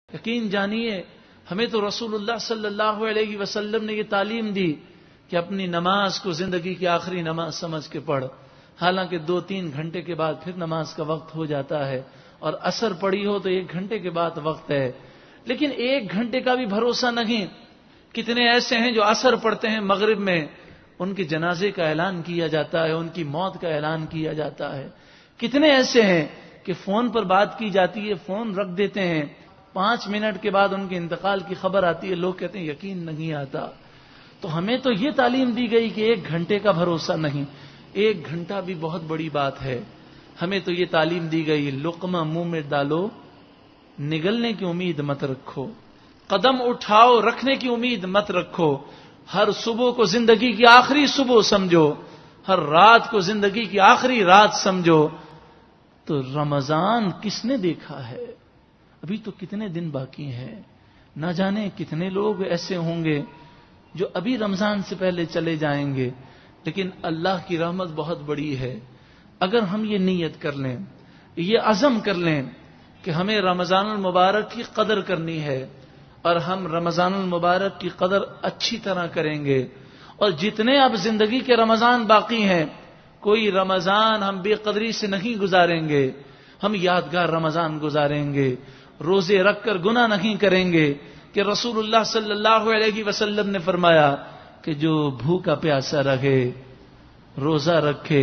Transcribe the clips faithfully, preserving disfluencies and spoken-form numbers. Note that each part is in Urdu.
یقین جانیے ہمیں تو رسول اللہ صلی اللہ علیہ وسلم نے یہ تعلیم دی کہ اپنی نماز کو زندگی کی آخری نماز سمجھ کے پڑھ. حالانکہ دو تین گھنٹے کے بعد پھر نماز کا وقت ہو جاتا ہے، اور عصر پڑی ہو تو ایک گھنٹے کے بعد وقت ہے، لیکن ایک گھنٹے کا بھی بھروسہ نہیں. کتنے ایسے ہیں جو عصر پڑھتے ہیں مغرب میں، ان کے جنازے کا اعلان کیا جاتا ہے، ان کی موت کا اعلان کیا جاتا ہے. کتنے ایسے ہیں کہ فون پر بات کی جاتی ہے، فون رکھ دیتے ہیں، پانچ منٹ کے بعد ان کے انتقال کی خبر آتی ہے، لوگ کہتے ہیں یقین نہیں آتا. تو ہمیں تو یہ تعلیم دی گئی کہ ایک گھنٹے کا بھروسہ نہیں. ایک گھنٹہ بھی بہت بڑی بات ہے. ہمیں تو یہ تعلیم دی گئی لقمہ منہ میں ڈالو، نگلنے کی امید مت رکھو، قدم اٹھاؤ رکھنے کی امید مت رکھو. ہر صبح کو زندگی کی آخری صبح سمجھو، ہر رات کو زندگی کی آخری رات سمجھو. تو رمضان کس نے دیکھا ہے؟ ابھی تو کتنے دن باقی ہیں. نہ جانے کتنے لوگ ایسے ہوں گے جو ابھی رمضان سے پہلے چلے جائیں گے. لیکن اللہ کی رحمت بہت بڑی ہے. اگر ہم یہ نیت کر لیں، یہ عزم کر لیں کہ ہمیں رمضان المبارک کی قدر کرنی ہے، اور ہم رمضان المبارک کی قدر اچھی طرح کریں گے، اور جتنے اب زندگی کے رمضان باقی ہیں کوئی رمضان ہم بے قدری سے نہیں گزاریں گے. ہم یادگار رمضان گزاریں گے، روزے رکھ کر گناہ نہیں کریں گے. کہ رسول اللہ صلی اللہ علیہ وسلم نے فرمایا کہ جو بھوکا پیاسا رہے، روزہ رکھے،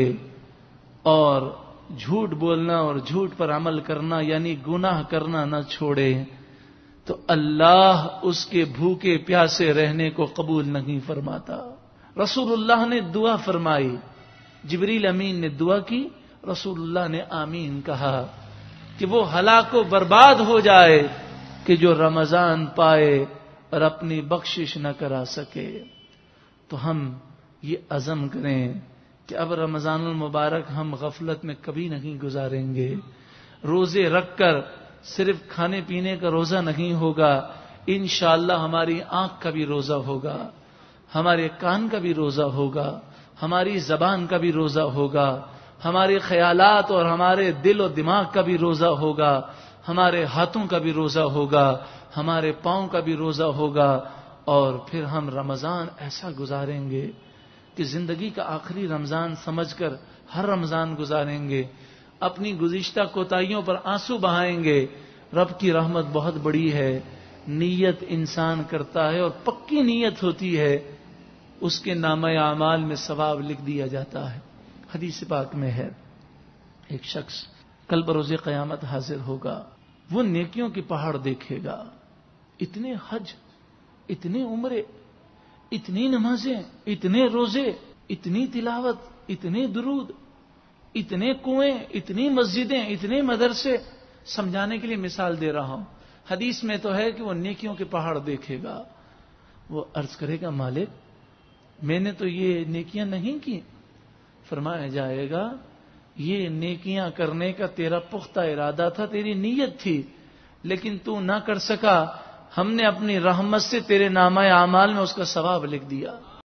اور جھوٹ بولنا اور جھوٹ پر عمل کرنا یعنی گناہ کرنا نہ چھوڑے، تو اللہ اس کے بھوکے پیاسے رہنے کو قبول نہیں فرماتا. رسول اللہ نے دعا فرمائی، جبریل امین نے دعا کی، رسول اللہ نے آمین کہا کہ وہ ہلاک و برباد ہو جائے کہ جو رمضان پائے اور اپنی بخشش نہ کرا سکے. تو ہم یہ عزم کریں کہ اب رمضان المبارک ہم غفلت میں کبھی نہیں گزاریں گے. روزے رکھ کر صرف کھانے پینے کا روزہ نہیں ہوگا، انشاءاللہ ہماری آنکھ کا بھی روزہ ہوگا، ہمارے کان کا بھی روزہ ہوگا، ہماری زبان کا بھی روزہ ہوگا، ہمارے خیالات اور ہمارے دل و دماغ کا بھی روزہ ہوگا، ہمارے ہاتھوں کا بھی روزہ ہوگا، ہمارے پاؤں کا بھی روزہ ہوگا. اور پھر ہم رمضان ایسا گزاریں گے کہ زندگی کا آخری رمضان سمجھ کر ہر رمضان گزاریں گے. اپنی گزشتہ کوتاہیوں پر آنسو بہائیں گے. رب کی رحمت بہت بڑی ہے. نیت انسان کرتا ہے اور پکی نیت ہوتی ہے، اس کے نامہ اعمال میں ثواب لکھ دیا جاتا ہے. حدیث پاک میں ہے ایک شخص کل بروز قیامت حاضر ہوگا، وہ نیکیوں کے پہاڑ دیکھے گا. اتنے حج، اتنے عمرے، اتنی نمازیں، اتنے روزے، اتنی تلاوت، اتنے درود، اتنے کنویں، اتنی مسجدیں، اتنے مدرسے. سمجھانے کے لیے مثال دے رہا ہوں. حدیث میں تو ہے کہ وہ نیکیوں کے پہاڑ دیکھے گا. وہ عرض کرے گا مالک میں نے تو یہ نیکیاں نہیں کی. فرمایا جائے گا یہ نیکیاں کرنے کا تیرا پختہ ارادہ تھا، تیری نیت تھی، لیکن تو نہ کر سکا. ہم نے اپنی رحمت سے تیرے نامہ اعمال میں اس کا ثواب لکھ دیا.